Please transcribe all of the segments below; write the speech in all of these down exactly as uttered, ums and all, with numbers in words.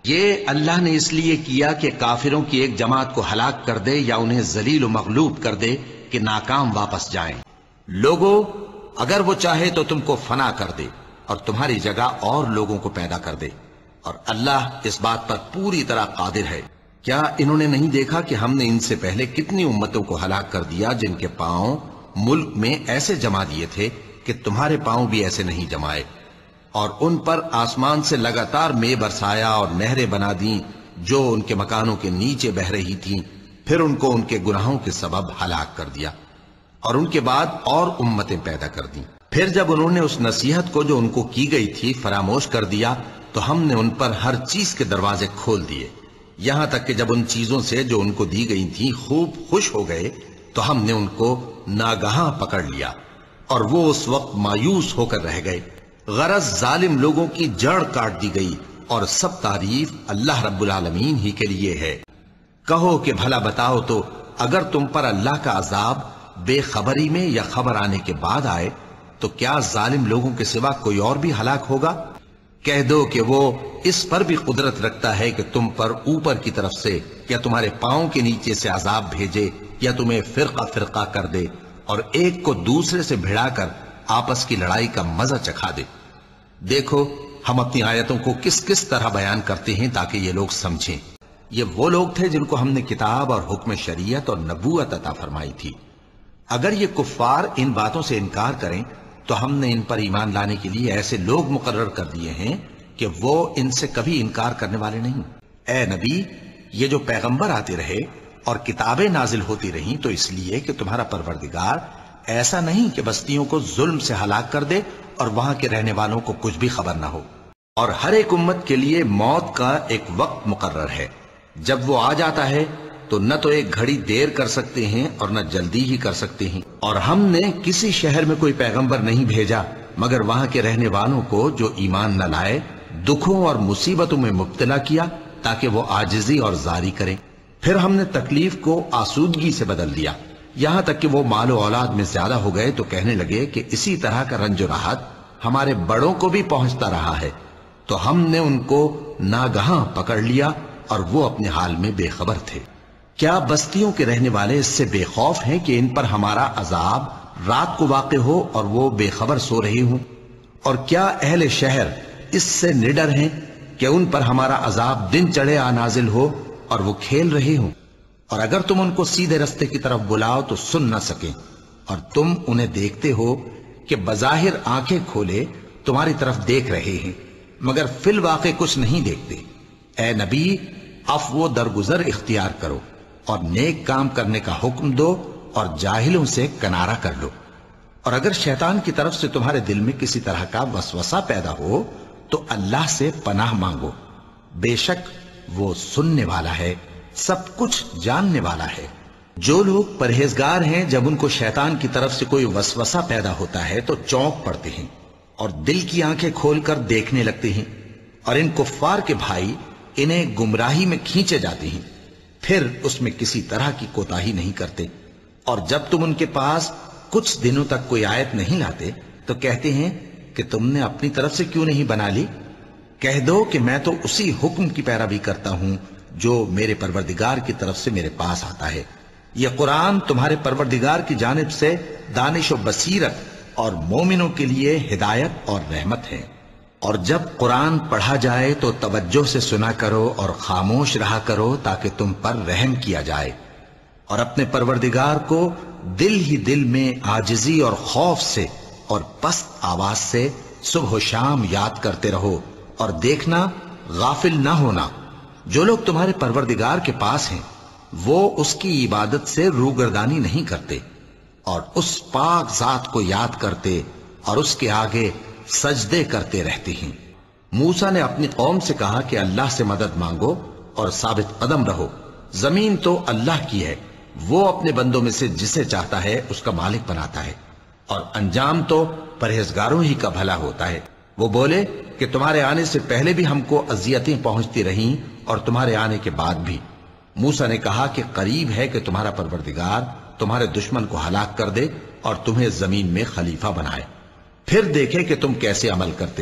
یہ اللہ نے اس لیے کیا کہ کافروں کی ایک جماعت کو ہلاک کر دے یا انہیں ذلیل و مغلوب کر دے کہ ناکام واپس جائیں۔ لوگو اگر وہ چاہے تو تم کو فنا کر دے اور تمہاری جگہ اور لوگوں کو پیدا کر دے، اور اللہ اس بات پر پوری طرح قادر ہے۔ کیا انہوں نے نہیں دیکھا کہ ہم نے ان سے پہلے کتنی امتوں کو ہلاک کر دیا جن کے پاؤں ملک میں ایسے جما دیے تھے کہ تمہارے پاؤں بھی ایسے نہیں جمائے، اور ان پر آسمان سے لگاتار مے برسایا اور نہریں بنا دیں جو ان کے مکانوں کے نیچے بہ رہی تھیں، پھر ان کو ان کے گناہوں کے سبب ہلاک کر دیا، اور ان کے بعد اور امتیں پیدا کر دیں۔ پھر جب انہوں نے اس نصیحت کو جو ان کو کی گئی تھی فراموش کر دیا تو ہم نے ان پر ہر چیز کے دروازے کھول دیے، یہاں تک کہ جب ان چیزوں سے جو ان کو دی گئی تھیں خوب خوش ہو گئے تو ہم نے ان کو ناگہاں پکڑ لیا، اور وہ اس وقت مایوس ہو کر رہ گئے۔ غرض ظالم لوگوں کی جڑ کاٹ دی گئی، اور سب تعریف اللہ رب العالمین ہی کے لیے ہے۔ کہو کہ بھلا بتاؤ تو اگر تم پر اللہ کا عذاب بے خبری میں یا خبر آنے کے بعد آئے تو کیا ظالم لوگوں کے سوا کوئی اور بھی ہلاک ہوگا؟ کہہ دو کہ وہ اس پر بھی قدرت رکھتا ہے کہ تم پر اوپر کی طرف سے یا تمہارے پاؤں کے نیچے سے عذاب بھیجے یا تمہیں فرقہ فرقہ کر دے اور ایک کو دوسرے سے بھڑا کر آپس کی لڑائی کا مزہ چکھا دے۔ دیکھو ہم اپنی آیتوں کو کس کس طرح بیان کرتے ہیں تاکہ یہ لوگ سمجھیں۔ یہ وہ لوگ تھے جن کو ہم نے کتاب اور حکم شریعت اور نبوت عطا فرمائی تھی۔ اگر یہ کفار ان باتوں سے انکار کریں تو ہم نے ان پر ایمان لانے کے لیے ایسے لوگ مقرر کر دیے ہیں کہ وہ ان سے کبھی انکار کرنے والے نہیں۔ اے نبی، یہ جو پیغمبر آتے رہے اور کتابیں نازل ہوتی رہیں تو اس لیے کہ تمہارا پروردگار ایسا نہیں کہ بستیوں کو ظلم سے ہلاک کر دے اور وہاں کے رہنے والوں کو کچھ بھی خبر نہ ہو۔ اور ہر ایک امت کے لیے موت کا ایک وقت مقرر ہے، جب وہ آ جاتا ہے تو نہ تو ایک گھڑی دیر کر سکتے ہیں اور نہ جلدی ہی کر سکتے ہیں۔ اور ہم نے کسی شہر میں کوئی پیغمبر نہیں بھیجا مگر وہاں کے رہنے والوں کو جو ایمان نہ لائے دکھوں اور مصیبتوں میں مبتلا کیا تاکہ وہ عاجزی اور زاری کریں۔ پھر ہم نے تکلیف کو آسودگی سے بدل دیا، یہاں تک کہ وہ مال و اولاد میں زیادہ ہو گئے تو کہنے لگے کہ اسی طرح کا رنج و راحت ہمارے بڑوں کو بھی پہنچتا رہا ہے، تو ہم نے ان کو ناگہاں پکڑ لیا اور وہ اپنے حال میں بے خبر تھے۔ کیا بستیوں کے رہنے والے اس سے بے خوف ہیں کہ ان پر ہمارا عذاب رات کو واقع ہو اور وہ بے خبر سو رہے ہوں؟ اور کیا اہل شہر اس سے نڈر ہیں کہ ان پر ہمارا عذاب دن چڑھے آ نازل ہو اور وہ کھیل رہے ہوں؟ اور اگر تم ان کو سیدھے رستے کی طرف بلاؤ تو سن نہ سکیں، اور تم انہیں دیکھتے ہو کہ بظاہر آنکھیں کھولے تمہاری طرف دیکھ رہے ہیں مگر فی الواقع کچھ نہیں دیکھتے۔ اے نبی، عفو و درگزر اختیار کرو اور نیک کام کرنے کا حکم دو اور جاہلوں سے کنارہ کر لو۔ اور اگر شیطان کی طرف سے تمہارے دل میں کسی طرح کا وسوسہ پیدا ہو تو اللہ سے پناہ مانگو، بے شک وہ سننے والا ہے، سب کچھ جاننے والا ہے۔ جو لوگ پرہیزگار ہیں جب ان کو شیطان کی طرف سے کوئی وسوسہ پیدا ہوتا ہے تو چونک پڑتے ہیں اور دل کی آنکھیں کھول کر دیکھنے لگتے ہیں، اور ان کفار کے بھائی انہیں گمراہی میں کھینچے جاتے ہیں، پھر اس میں کسی طرح کی کوتاہی نہیں کرتے۔ اور جب تم ان کے پاس کچھ دنوں تک کوئی آیت نہیں لاتے تو کہتے ہیں کہ تم نے اپنی طرف سے کیوں نہیں بنا لی؟ کہہ دو کہ میں تو اسی حکم کی پیروی کرتا ہوں جو میرے پروردگار کی طرف سے میرے پاس آتا ہے۔ یہ قرآن تمہارے پروردگار کی جانب سے دانش و بصیرت اور مومنوں کے لیے ہدایت اور رحمت ہے۔ اور جب قرآن پڑھا جائے تو توجہ سے سنا کرو اور خاموش رہا کرو تاکہ تم پر رحم کیا جائے، اور اپنے پروردگار کو دل ہی دل میں عاجزی اور خوف سے اور پست آواز سے صبح و شام یاد کرتے رہو، اور دیکھنا غافل نہ ہونا، جو لوگ تمہارے پروردگار کے پاس ہیں وہ اس کی عبادت سے روگردانی نہیں کرتے اور اس پاک ذات کو یاد کرتے اور اس کے آگے سجدے کرتے رہتے ہیں۔ موسیٰ نے اپنی قوم سے کہا کہ اللہ سے مدد مانگو اور ثابت قدم رہو، زمین تو اللہ کی ہے، وہ اپنے بندوں میں سے جسے چاہتا ہے اس کا مالک بناتا ہے، اور انجام تو پرہیزگاروں ہی کا بھلا ہوتا ہے۔ وہ بولے کہ تمہارے آنے سے پہلے بھی ہم کو اذیتیں پہنچتی رہیں اور تمہارے آنے کے بعد بھی۔ موسیٰ نے کہا کہ قریب ہے کہ تمہارا پروردگار تمہارے دشمن کو ہلاک کر دے اور تمہیں زمین میں خلیفہ بنائے، پھر دیکھے کہ تم کیسے عمل کرتے ہو۔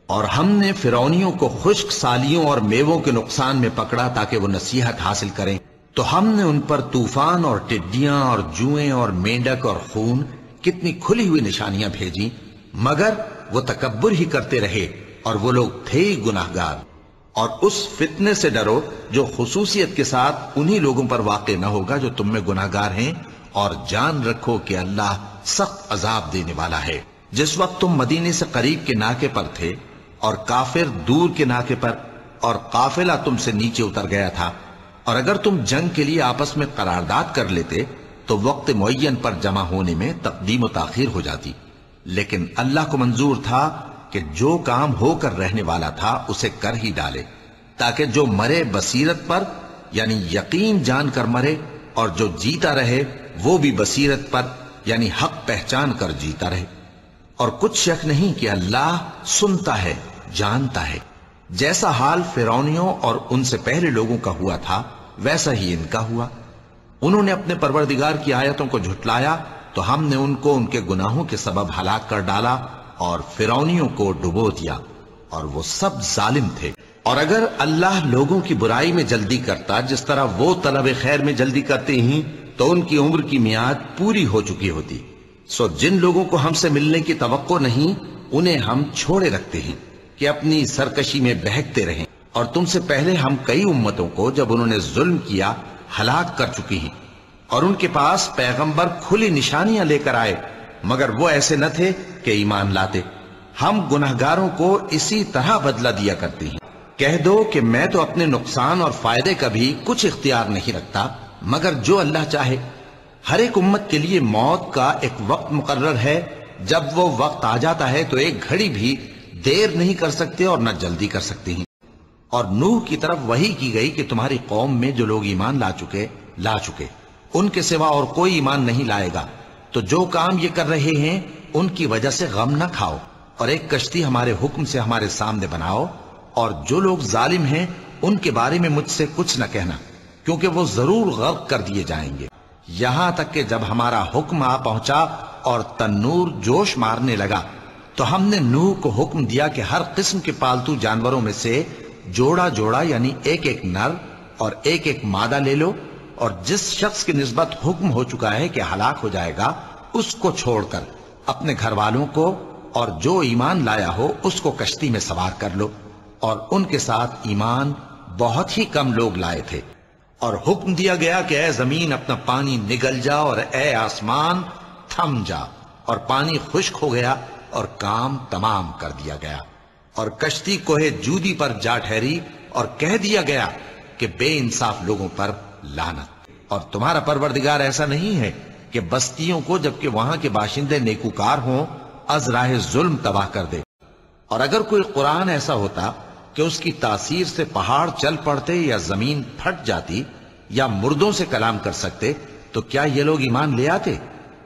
اور ہم نے فرعونیوں کو خشک سالیوں اور میووں کے نقصان میں پکڑا تاکہ وہ نصیحت حاصل کریں، تو ہم نے ان پر طوفان اور ٹڈیاں اور جوئیں اور مینڈک اور خون کتنی کھلی ہوئی نشانیاں بھیجی، مگر وہ تکبر ہی کرتے رہے اور وہ لوگ تھے ہی گناہگار۔ اور اس فتنے سے ڈرو جو خصوصیت کے ساتھ انہی لوگوں پر واقع نہ ہوگا جو تم میں گناہگار ہیں، اور جان رکھو کہ اللہ سخت عذاب دینے والا ہے۔ جس وقت تم مدینے سے قریب کے ناکے پر تھے اور کافر دور کے ناکے پر، اور قافلہ تم سے نیچے اتر گیا تھا، اور اگر تم جنگ کے لیے آپس میں قرارداد کر لیتے تو وقت معین پر جمع ہونے میں تقدیم و تاخیر ہو جاتی، لیکن اللہ کو منظور تھا کہ جو کام ہو کر رہنے والا تھا اسے کر ہی ڈالے، تاکہ جو مرے بصیرت پر یعنی یقین جان کر مرے، اور جو جیتا رہے وہ بھی بصیرت پر یعنی حق پہچان کر جیتا رہے۔ اور کچھ شک نہیں کہ اللہ سنتا ہے، جانتا ہے۔ جیسا حال فرعونیوں اور ان سے پہلے لوگوں کا ہوا تھا ویسا ہی ان کا ہوا۔ انہوں نے اپنے پروردگار کی آیتوں کو جھٹلایا تو ہم نے ان کو ان کے گناہوں کے سبب ہلاک کر ڈالا اور فرعونیوں کو ڈبو دیا، اور وہ سب ظالم تھے۔ اور اگر اللہ لوگوں کی برائی میں جلدی کرتا جس طرح وہ طلب خیر میں جلدی کرتے ہیں تو ان کی عمر کی میعاد پوری ہو چکی ہوتی۔ سو جن لوگوں کو ہم سے ملنے کی توقع نہیں انہیں ہم چھوڑے رکھتے ہیں کہ اپنی سرکشی میں بہکتے رہیں، اور تم سے پہلے ہم کئی امتوں کو جب انہوں نے ظلم کیا ہلاک کر چکی ہیں، اور ان کے پاس پیغمبر کھلی نشانیاں لے کر آئے مگر وہ ایسے نہ تھے کہ ایمان لاتے۔ ہم گناہگاروں کو اسی طرح بدلہ دیا کرتے ہیں۔ کہہ دو کہ میں تو اپنے نقصان اور فائدے کا بھی کچھ اختیار نہیں رکھتا مگر جو اللہ چاہے۔ ہر ایک امت کے لیے موت کا ایک وقت مقرر ہے، جب وہ وقت آ جاتا ہے تو ایک گھڑی بھی دیر نہیں کر سکتے اور نہ جلدی کر سکتے ہیں۔ اور نوح کی طرف وحی کی گئی کہ تمہاری قوم میں جو لوگ ایمان لا چکے لا چکے ان کے سوا اور کوئی ایمان نہیں لائے گا، تو جو کام یہ کر رہے ہیں ان کی وجہ سے غم نہ کھاؤ، اور ایک کشتی ہمارے حکم سے ہمارے سامنے بناؤ، اور جو لوگ ظالم ہیں ان کے بارے میں مجھ سے کچھ نہ کہنا، کیونکہ وہ ضرور غرق کر دیے جائیں گے۔ یہاں تک کہ جب ہمارا حکم آ پہنچا اور تنور جوش مارنے لگا تو ہم نے نوح کو حکم دیا کہ ہر قسم کے پالتو جانوروں میں سے جوڑا جوڑا یعنی ایک ایک نر اور ایک ایک مادہ لے لو، اور جس شخص کی نسبت حکم ہو چکا ہے کہ ہلاک ہو جائے گا اس کو چھوڑ کر اپنے گھر والوں کو اور جو ایمان لایا ہو اس کو کشتی میں سوار کر لو۔ اور ان کے ساتھ ایمان بہت ہی کم لوگ لائے تھے۔ اور حکم دیا گیا کہ اے زمین اپنا پانی نگل جا، اور اے آسمان تھم جا، اور پانی خشک ہو گیا اور کام تمام کر دیا گیا۔ اور کشتی کوہ جودی پر جا ٹھہری اور کہہ دیا گیا کہ بے انصاف لوگوں پر لعنت۔ اور تمہارا پروردگار ایسا نہیں ہے کہ بستیوں کو جبکہ وہاں کے باشندے نیکوکار ہوں از راہ ظلم تباہ کر دے۔ اور اگر کوئی قرآن ایسا ہوتا کہ اس کی تاثیر سے پہاڑ چل پڑتے یا زمین پھٹ جاتی یا مردوں سے کلام کر سکتے تو کیا یہ لوگ ایمان لے آتے؟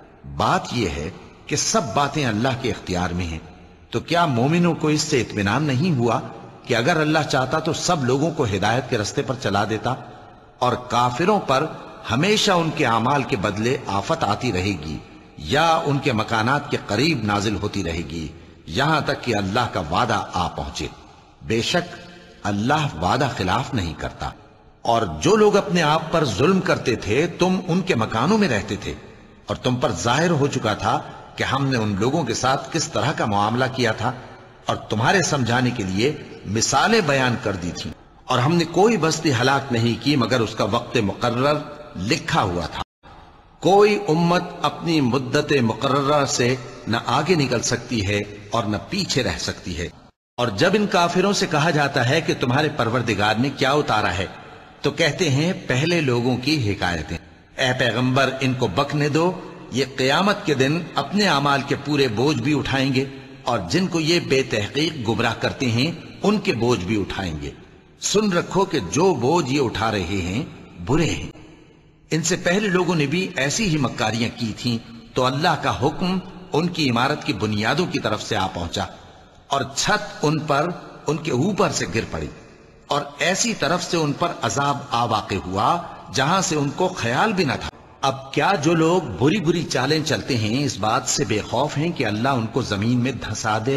بات یہ ہے کہ سب باتیں اللہ کے اختیار میں ہیں۔ تو کیا مومنوں کو اس سے اطمینان نہیں ہوا کہ اگر اللہ چاہتا تو سب لوگوں کو ہدایت کے رستے پر چلا دیتا؟ اور کافروں پر ہمیشہ ان کے اعمال کے بدلے آفت آتی رہے گی یا ان کے مکانات کے قریب نازل ہوتی رہے گی، یہاں تک کہ اللہ کا وعدہ آ پہنچے۔ بے شک اللہ وعدہ خلاف نہیں کرتا۔ اور جو لوگ اپنے آپ پر ظلم کرتے تھے تم ان کے مکانوں میں رہتے تھے، اور تم پر ظاہر ہو چکا تھا کہ ہم نے ان لوگوں کے ساتھ کس طرح کا معاملہ کیا تھا، اور تمہارے سمجھانے کے لیے مثالیں بیان کر دی تھیں۔ اور ہم نے کوئی بستی ہلاک نہیں کی مگر اس کا وقت مقرر لکھا ہوا تھا۔ کوئی امت اپنی مدت مقررہ سے نہ آگے نکل سکتی ہے اور نہ پیچھے رہ سکتی ہے۔ اور جب ان کافروں سے کہا جاتا ہے کہ تمہارے پروردگار نے کیا اتارا ہے تو کہتے ہیں پہلے لوگوں کی حکایتیں۔ اے پیغمبر ان کو بکنے دو، یہ قیامت کے دن اپنے اعمال کے پورے بوجھ بھی اٹھائیں گے، اور جن کو یہ بے تحقیق گمراہ کرتے ہیں ان کے بوجھ بھی اٹھائیں گے۔ سن رکھو کہ جو بوجھ یہ اٹھا رہے ہیں برے ہیں۔ ان سے پہلے لوگوں نے بھی ایسی ہی مکاریاں کی تھیں تو اللہ کا حکم ان کی عمارت کی بنیادوں کی طرف سے آ پہنچا، اور چھت ان پر ان کے اوپر سے گر پڑی، اور ایسی طرف سے ان پر عذاب آ واقع ہوا جہاں سے ان کو خیال بھی نہ تھا۔ اب کیا جو لوگ بری بری چالیں چلتے ہیں اس بات سے بے خوف ہیں کہ اللہ ان کو زمین میں دھسا دے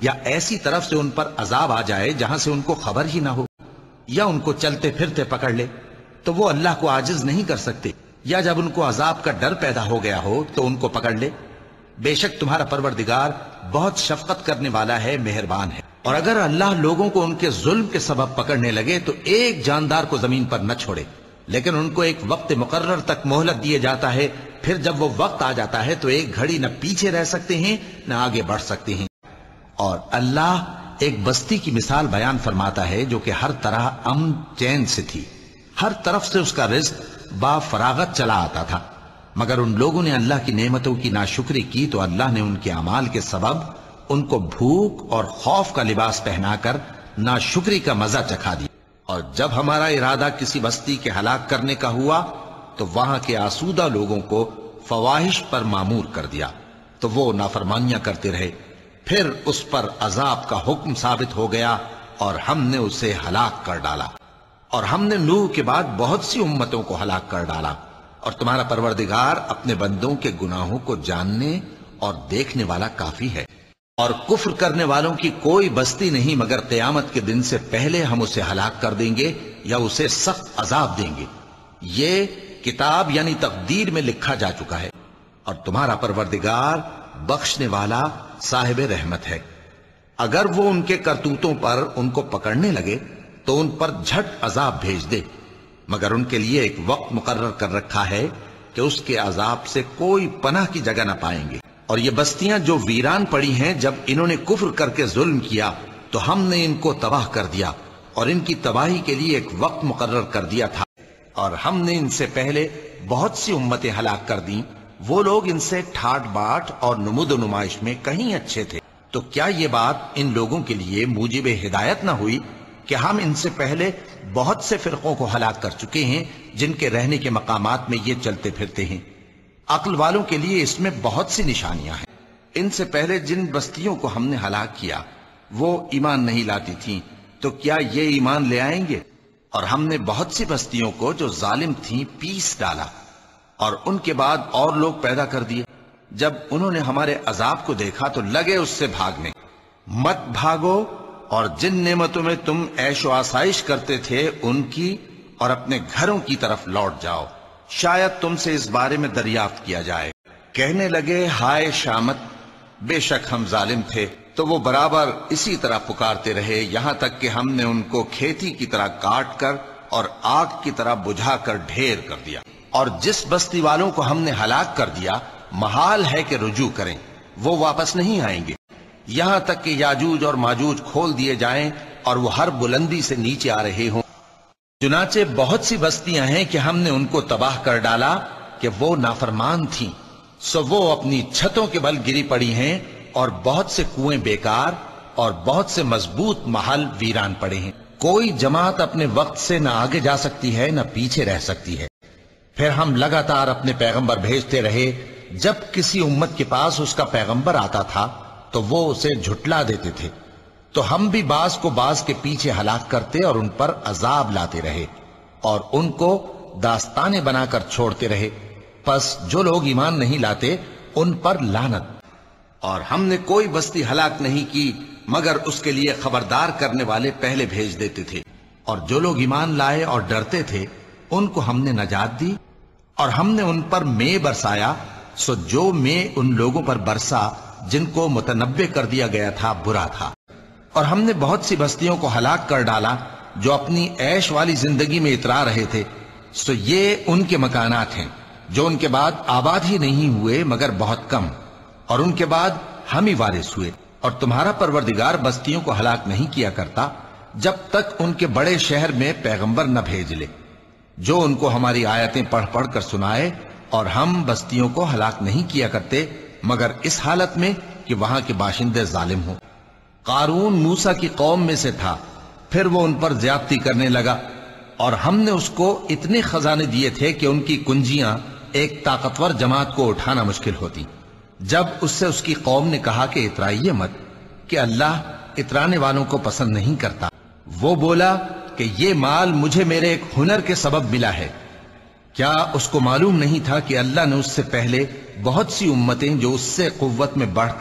یا ایسی طرف سے ان پر عذاب آ جائے جہاں سے ان کو خبر ہی نہ ہو، یا ان کو چلتے پھرتے پکڑ لے تو وہ اللہ کو عاجز نہیں کر سکتے، یا جب ان کو عذاب کا ڈر پیدا ہو گیا ہو تو ان کو پکڑ لے۔ بے شک تمہارا پروردگار بہت شفقت کرنے والا ہے، مہربان ہے۔ اور اگر اللہ لوگوں کو ان کے ظلم کے سبب پکڑنے لگے تو ایک جاندار کو زمین پر نہ چھوڑے، لیکن ان کو ایک وقت مقرر تک مہلت دیے جاتا ہے، پھر جب وہ وقت آ جاتا ہے تو ایک گھڑی نہ پیچھے رہ سکتے ہیں نہ آگے بڑھ سکتے ہیں۔ اور اللہ ایک بستی کی مثال بیان فرماتا ہے جو کہ ہر طرح امن چین سے تھی، ہر طرف سے اس کا رزق با فراغت چلا آتا تھا، مگر ان لوگوں نے اللہ کی نعمتوں کی ناشکری کی تو اللہ نے ان کے اعمال کے سبب ان کو بھوک اور خوف کا لباس پہنا کر ناشکری کا مزہ چکھا دیا۔ اور جب ہمارا ارادہ کسی بستی کے ہلاک کرنے کا ہوا تو وہاں کے آسودہ لوگوں کو فواحش پر مامور کر دیا تو وہ نافرمانیاں کرتے رہے، پھر اس پر عذاب کا حکم ثابت ہو گیا اور ہم نے اسے ہلاک کر ڈالا۔ اور ہم نے نوح کے بعد بہت سی امتوں کو ہلاک کر ڈالا، اور تمہارا پروردگار اپنے بندوں کے گناہوں کو جاننے اور دیکھنے والا کافی ہے۔ اور کفر کرنے والوں کی کوئی بستی نہیں مگر قیامت کے دن سے پہلے ہم اسے ہلاک کر دیں گے یا اسے سخت عذاب دیں گے، یہ کتاب یعنی تقدیر میں لکھا جا چکا ہے۔ اور تمہارا پروردگار بخشنے والا صاحب رحمت ہے۔ اگر وہ ان کے کرتوتوں پر ان کو پکڑنے لگے تو ان پر جھٹ عذاب بھیج دے، مگر ان کے لیے ایک وقت مقرر کر رکھا ہے کہ اس کے عذاب سے کوئی پناہ کی جگہ نہ پائیں گے۔ اور یہ بستیاں جو ویران پڑی ہیں، جب انہوں نے کفر کر کے ظلم کیا تو ہم نے ان کو تباہ کر دیا، اور ان کی تباہی کے لیے ایک وقت مقرر کر دیا تھا۔ اور ہم نے ان سے پہلے بہت سی امتیں ہلاک کر دیں، وہ لوگ ان سے ٹھاٹ باٹ اور نمود و نمائش میں کہیں اچھے تھے۔ تو کیا یہ بات ان لوگوں کے لیے موجب ہدایت نہ ہوئی کہ ہم ان سے پہلے بہت سے فرقوں کو ہلاک کر چکے ہیں جن کے رہنے کے مقامات میں یہ چلتے پھرتے ہیں؟ عقل والوں کے لیے اس میں بہت سی نشانیاں ہیں۔ ان سے پہلے جن بستیوں کو ہم نے ہلاک کیا وہ ایمان نہیں لاتی تھیں، تو کیا یہ ایمان لے آئیں گے؟ اور ہم نے بہت سی بستیوں کو جو ظالم تھیں پیس ڈالا، اور ان کے بعد اور لوگ پیدا کر دیے۔ جب انہوں نے ہمارے عذاب کو دیکھا تو لگے اس سے بھاگنے۔ مت بھاگو، اور جن نعمتوں میں تم عیش و آسائش کرتے تھے ان کی اور اپنے گھروں کی طرف لوٹ جاؤ، شاید تم سے اس بارے میں دریافت کیا جائے۔ کہنے لگے ہائے شامت، بے شک ہم ظالم تھے، تو وہ برابر اسی طرح پکارتے رہے یہاں تک کہ ہم نے ان کو کھیتی کی طرح کاٹ کر اور آگ کی طرح بجھا کر ڈھیر کر دیا۔ اور جس بستی والوں کو ہم نے ہلاک کر دیا محال ہے کہ رجوع کریں، وہ واپس نہیں آئیں گے، یہاں تک کہ یاجوج اور ماجوج کھول دیے جائیں اور وہ ہر بلندی سے نیچے آ رہے ہوں۔ چنانچہ بہت سی بستیاں ہیں کہ ہم نے ان کو تباہ کر ڈالا کہ وہ نافرمان تھیں، سو وہ اپنی چھتوں کے بل گری پڑی ہیں، اور بہت سے کنویں بیکار اور بہت سے مضبوط محل ویران پڑے ہیں۔ کوئی جماعت اپنے وقت سے نہ آگے جا سکتی ہے نہ پیچھے رہ سکتی ہے۔ پھر ہم لگاتار اپنے پیغمبر بھیجتے رہے، جب کسی امت کے پاس اس کا پیغمبر آتا تھا تو وہ اسے جھٹلا دیتے تھے، تو ہم بھی بعض کو بعض کے پیچھے ہلاک کرتے اور ان پر عذاب لاتے رہے اور ان کو داستانے بنا کر چھوڑتے رہے۔ پس جو لوگ ایمان نہیں لاتے ان پر لعنت۔ اور ہم نے کوئی بستی ہلاک نہیں کی مگر اس کے لیے خبردار کرنے والے پہلے بھیج دیتے تھے، اور جو لوگ ایمان لائے اور ڈرتے تھے ان کو ہم نے نجات دی، اور ہم نے ان پر مے برسایا، سو جو مے ان لوگوں پر برسا جن کو متنبع کر دیا گیا تھا برا تھا۔ اور ہم نے بہت سی بستیوں کو ہلاک کر ڈالا جو اپنی عیش والی زندگی میں اترا رہے تھے، سو یہ ان کے مکانات ہیں جو ان کے بعد آباد ہی نہیں ہوئے مگر بہت کم، اور ان کے بعد ہم ہی وارث ہوئے۔ اور تمہارا پروردگار بستیوں کو ہلاک نہیں کیا کرتا جب تک ان کے بڑے شہر میں پیغمبر نہ بھیج لے جو ان کو ہماری آیتیں پڑھ پڑھ کر سنائے، اور ہم بستیوں کو ہلاک نہیں کیا کرتے مگر اس حالت میں کہ وہاں کے باشندے ظالم ہوں۔ قارون موسیٰ کی قوم میں سے تھا، پھر وہ ان پر زیادتی کرنے لگا، اور ہم نے اس کو اتنے خزانے دیے تھے کہ ان کی کنجیاں ایک طاقتور جماعت کو اٹھانا مشکل ہوتی۔ جب اس سے اس کی قوم نے کہا کہ اترائیے مت، کہ اللہ اترانے والوں کو پسند نہیں کرتا، وہ بولا کہ یہ مال مجھے میرے ایک ہنر کے سبب ملا ہے۔ کیا اس کو معلوم نہیں تھا کہ اللہ نے اس سے پہلے بہت سی امتیں جو اس سے قوت میں بڑھ کر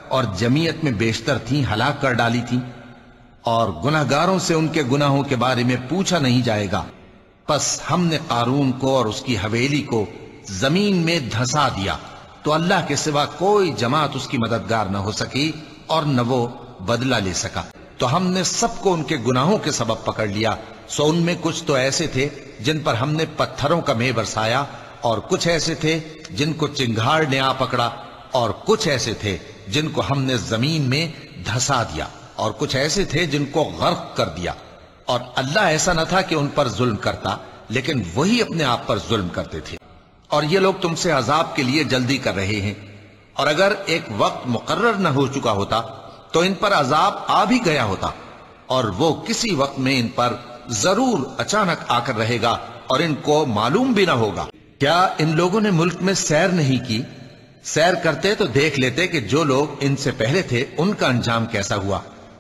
اور جمیعت میں بیشتر تھیں ہلاک کر ڈالی تھیں، اور گناہگاروں سے ان کے گناہوں کے بارے میں پوچھا نہیں جائے گا۔ پس ہم نے قارون کو اور اس کی حویلی کو زمین میں دھسا دیا تو اللہ کے سوا کوئی جماعت اس کی مددگار نہ ہو سکی اور نہ وہ بدلہ لے سکا۔ تو ہم نے سب کو ان کے گناہوں کے سبب پکڑ لیا، سو ان میں کچھ تو ایسے تھے جن پر ہم نے پتھروں کا مے برسایا، اور کچھ ایسے تھے جن کو چنگھاڑ نے آ پکڑا، اور کچھ ایسے تھے جن کو ہم نے زمین میں دھسا دیا، اور کچھ ایسے تھے جن کو غرق کر دیا۔ اور اللہ ایسا نہ تھا کہ ان پر ظلم کرتا، لیکن وہی اپنے آپ پر ظلم کرتے تھے۔ اور یہ لوگ تم سے عذاب کے لیے جلدی کر رہے ہیں، اور اگر ایک وقت مقرر نہ ہو چکا ہوتا تو ان پر عذاب آ بھی گیا ہوتا، اور وہ کسی وقت میں ان پر ضرور اچانک آ کر رہے گا اور ان کو معلوم بھی نہ ہوگا۔ کیا ان لوگوں نے ملک میں سیر نہیں کی؟ سیر کرتے تو دیکھ لیتے کہ جو لوگ ان سے پہلے تھے ان کا انجام کیسا ہوا۔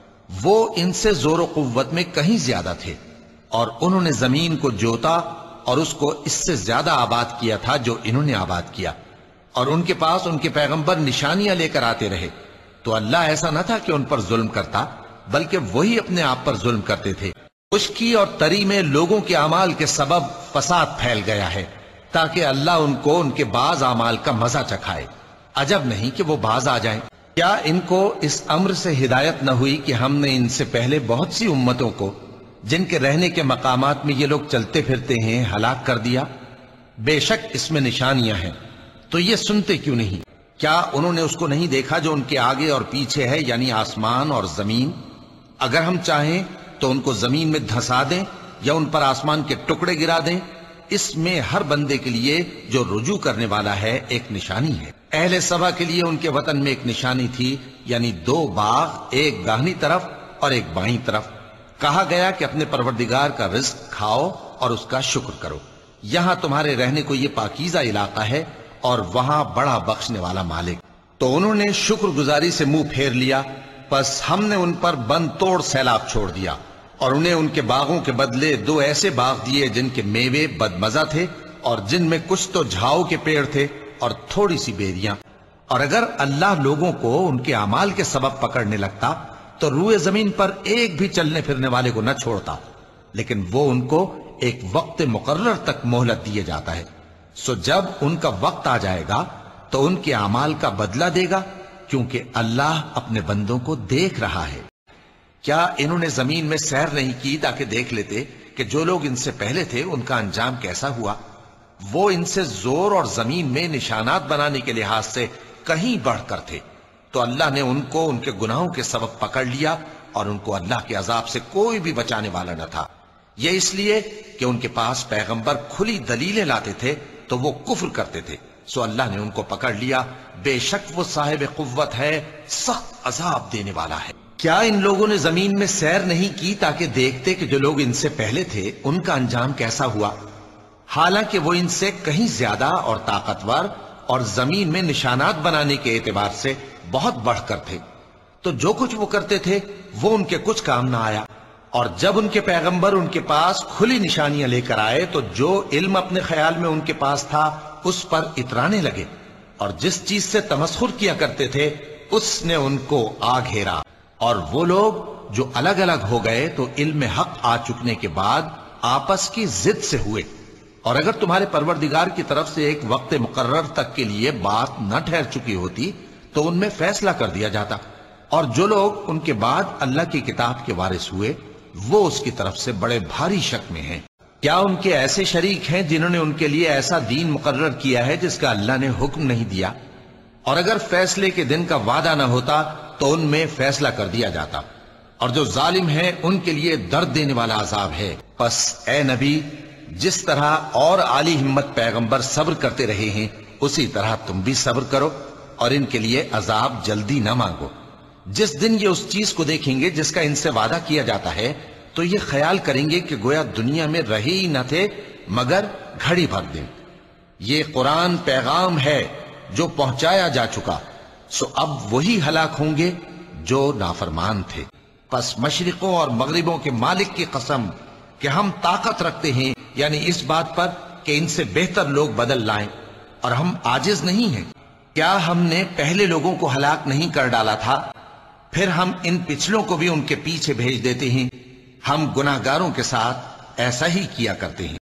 وہ ان سے زور و قوت میں کہیں زیادہ تھے، اور انہوں نے زمین کو جوتا اور اس کو اس سے زیادہ آباد کیا تھا جو انہوں نے آباد کیا، اور ان کے پاس ان کے پیغمبر نشانیاں لے کر آتے رہے۔ تو اللہ ایسا نہ تھا کہ ان پر ظلم کرتا، بلکہ وہی اپنے آپ پر ظلم کرتے تھے۔ خشکی اور تری میں لوگوں کے اعمال کے سبب فساد پھیل گیا ہے، تاکہ اللہ ان کو ان کے بعض اعمال کا مزہ چکھائے۔ عجب نہیں کہ وہ باز آ جائیں۔ کیا ان کو اس امر سے ہدایت نہ ہوئی کہ ہم نے ان سے پہلے بہت سی امتوں کو جن کے رہنے کے مقامات میں یہ لوگ چلتے پھرتے ہیں ہلاک کر دیا؟ بے شک اس میں نشانیاں ہیں، تو یہ سنتے کیوں نہیں؟ کیا انہوں نے اس کو نہیں دیکھا جو ان کے آگے اور پیچھے ہے، یعنی آسمان اور زمین؟ اگر ہم چاہیں تو ان کو زمین میں دھسا دیں یا ان پر آسمان کے ٹکڑے گرا دیں۔ اس میں ہر بندے کے لیے جو رجوع کرنے والا ہے ایک نشانی ہے۔ اہل سبا کے لیے ان کے وطن میں ایک نشانی تھی، یعنی دو باغ، ایک داہنی طرف اور ایک بائیں طرف۔ کہا گیا کہ اپنے پروردگار کا رزق کھاؤ اور اس کا شکر کرو، یہاں تمہارے رہنے کو یہ پاکیزہ علاقہ ہے اور وہاں بڑا بخشنے والا مالک۔ تو انہوں نے شکر گزاری سے منہ پھیر لیا، پس ہم نے ان پر بند توڑ سیلاب چھوڑ دیا، اور انہیں ان کے باغوں کے بدلے دو ایسے باغ دیے جن کے میوے بدمزہ تھے، اور جن میں کچھ تو جھاؤ کے پیڑ تھے اور تھوڑی سی بیریاں۔ اور اگر اللہ لوگوں کو ان کے اعمال کے سبب پکڑنے لگتا تو روئے زمین پر ایک بھی چلنے پھرنے والے کو نہ چھوڑتا، لیکن وہ ان کو ایک وقت مقرر تک مہلت دیے جاتا ہے۔ سو جب ان کا وقت آ جائے گا تو ان کے اعمال کا بدلہ دے گا، کیونکہ اللہ اپنے بندوں کو دیکھ رہا ہے۔ کیا انہوں نے زمین میں سیر نہیں کی تاکہ دیکھ لیتے کہ جو لوگ ان سے پہلے تھے ان کا انجام کیسا ہوا؟ وہ ان سے زور اور زمین میں نشانات بنانے کے لحاظ سے کہیں بڑھ کر تھے، تو اللہ نے ان کو ان کے گناہوں کے سبب پکڑ لیا، اور ان کو اللہ کے عذاب سے کوئی بھی بچانے والا نہ تھا۔ یہ اس لیے کہ ان کے پاس پیغمبر کھلی دلیلیں لاتے تھے تو وہ کفر کرتے تھے، سو اللہ نے ان کو پکڑ لیا۔ بے شک وہ صاحب قوت ہے، سخت عذاب دینے والا ہے۔ کیا ان لوگوں نے زمین میں سیر نہیں کی تاکہ دیکھتے کہ جو لوگ ان سے پہلے تھے ان کا انجام کیسا ہوا؟ حالانکہ وہ ان سے کہیں زیادہ اور طاقتور اور زمین میں نشانات بنانے کے اعتبار سے بہت بڑھ کر تھے، تو جو کچھ وہ کرتے تھے وہ ان کے کچھ کام نہ آیا۔ اور جب ان کے پیغمبر ان کے پاس کھلی نشانیاں لے کر آئے تو جو علم اپنے خیال میں ان کے پاس تھا اس پر اترانے لگے، اور جس چیز سے تمسخر کیا کرتے تھے اس نے ان کو آ گھیرا۔ اور وہ لوگ جو الگ الگ ہو گئے تو علم حق آ چکنے کے بعد آپس کی ضد سے ہوئے، اور اگر تمہارے پروردگار کی طرف سے ایک وقت مقرر تک کے لیے بات نہ ٹھہر چکی ہوتی تو ان میں فیصلہ کر دیا جاتا، اور جو لوگ ان کے بعد اللہ کی کتاب کے وارث ہوئے وہ اس کی طرف سے بڑے بھاری شک میں ہیں۔ کیا ان کے ایسے شریک ہیں جنہوں نے ان کے لیے ایسا دین مقرر کیا ہے جس کا اللہ نے حکم نہیں دیا؟ اور اگر فیصلے کے دن کا وعدہ نہ ہوتا تو ان میں فیصلہ کر دیا جاتا، اور جو ظالم ہیں ان کے لیے درد دینے والا عذاب ہے۔ پس اے نبی، جس طرح اور عالی ہمت پیغمبر صبر کرتے رہے ہیں اسی طرح تم بھی صبر کرو، اور ان کے لیے عذاب جلدی نہ مانگو۔ جس دن یہ اس چیز کو دیکھیں گے جس کا ان سے وعدہ کیا جاتا ہے تو یہ خیال کریں گے کہ گویا دنیا میں رہے ہی نہ تھے مگر گھڑی بھر دن۔ یہ قرآن پیغام ہے جو پہنچایا جا چکا، سو اب وہی ہلاک ہوں گے جو نافرمان تھے۔ پس مشرقوں اور مغربوں کے مالک کی قسم کہ ہم طاقت رکھتے ہیں، یعنی اس بات پر کہ ان سے بہتر لوگ بدل لائیں، اور ہم عاجز نہیں ہیں۔ کیا ہم نے پہلے لوگوں کو ہلاک نہیں کر ڈالا تھا؟ پھر ہم ان پچھلوں کو بھی ان کے پیچھے بھیج دیتے ہیں. ہم گناہگاروں کے ساتھ ایسا ہی کیا کرتے ہیں.